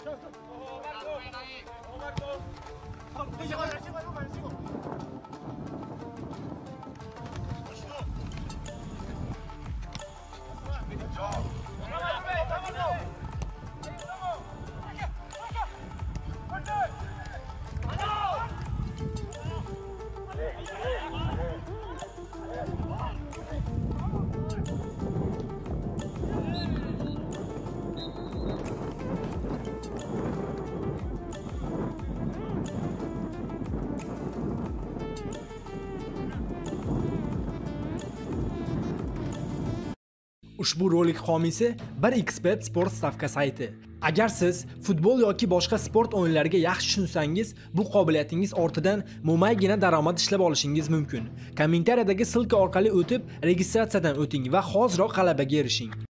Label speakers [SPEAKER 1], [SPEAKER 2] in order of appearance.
[SPEAKER 1] Ushbu rolik homiysi 1xbet sport stavka sayti. Agar siz futbol yoki boshqa sport o'yinlariga yaxshi tushunsangiz, bu qobiliyatingiz ortidan mo'maygina daromad ishlab olishingiz mumkin. Kommentariyadagi ssilka orqali o'tib, registratsiyadan o'ting va hoziroq g'alabaga erishing.